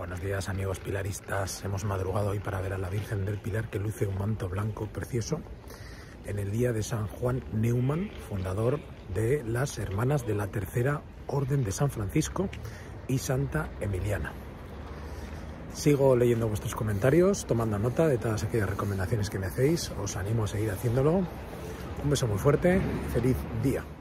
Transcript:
Buenos días, amigos pilaristas. Hemos madrugado hoy para ver a la Virgen del Pilar, que luce un manto blanco precioso en el día de San Juan Neumann, fundador de las Hermanas de la Tercera Orden de San Francisco y Santa Emiliana. Sigo leyendo vuestros comentarios, tomando nota de todas aquellas recomendaciones que me hacéis. Os animo a seguir haciéndolo. Un beso muy fuerte, feliz día.